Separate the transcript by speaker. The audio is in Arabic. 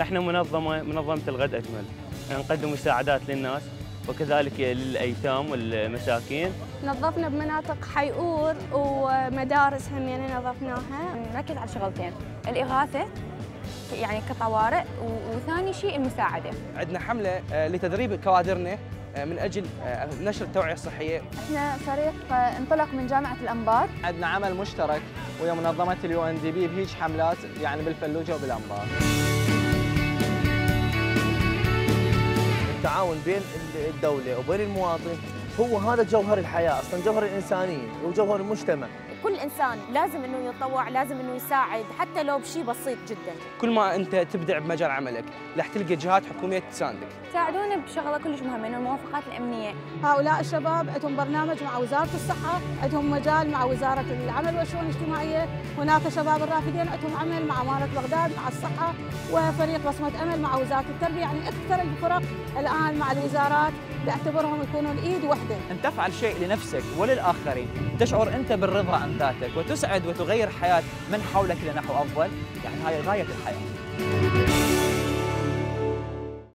Speaker 1: احنا منظمة الغد أجمل، نقدم مساعدات للناس وكذلك للأيتام والمساكين.
Speaker 2: نظفنا بمناطق حيئور ومدارس هم يعني نظفناها.
Speaker 3: نركز على شغلتين، الإغاثة يعني كطوارئ، وثاني شيء المساعدة.
Speaker 4: عندنا حملة لتدريب كوادرنا من أجل نشر التوعية الصحية.
Speaker 3: احنا فريق انطلق من جامعة الأنبار.
Speaker 5: عندنا عمل مشترك ويا منظمة UNDP بهيج حملات يعني بالفلوجة وبالأنبار.
Speaker 6: التعاون بين الدولة وبين المواطن هو هذا جوهر الحياة، أصلاً جوهر الإنسانية وجوهر المجتمع.
Speaker 7: كل إنسان لازم إنه يتطوع، لازم إنه يساعد حتى لو بشيء بسيط جدا.
Speaker 4: كل ما أنت تبدع بمجال عملك رح تلقى جهات حكومية تساندك.
Speaker 3: ساعدونا بشغلة كلش مهمة، إنه الموافقات الأمنية.
Speaker 2: هؤلاء الشباب عندهم برنامج مع وزارة الصحة، عندهم مجال مع وزارة العمل والشؤون الاجتماعية، هناك شباب الرافدين عندهم عمل مع أمانة بغداد مع الصحة، وفريق بصمة أمل مع وزارة التربية، يعني أكثر الفرق الآن مع الوزارات باعتبارهم يكونوا الإيد وحدة.
Speaker 5: أن تفعل شيء لنفسك وللآخرين، تشعر أنت بالرضا عن ذاتك وتسعد وتغير حياة من حولك لنحو أفضل، يعني هاي غاية الحياة.